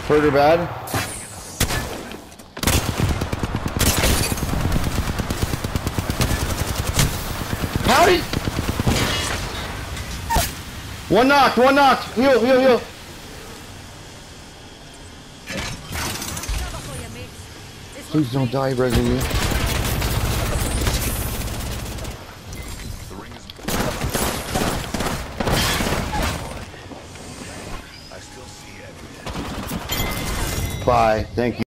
Hurt her bad. Howdy! One knocked, one knocked. Heal, heal, heal. Please don't die, Resident. Bye. Thank you.